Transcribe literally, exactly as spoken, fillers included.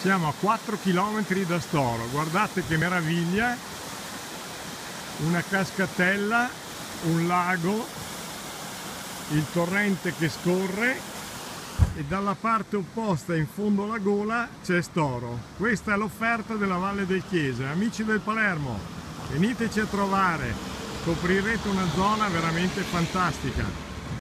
Siamo a quattro chilometri da Storo, guardate che meraviglia, una cascatella, un lago, il torrente che scorre e dalla parte opposta in fondo alla gola c'è Storo. Questa è l'offerta della Valle del Chiesa. Amici del Palermo, veniteci a trovare, scoprirete una zona veramente fantastica.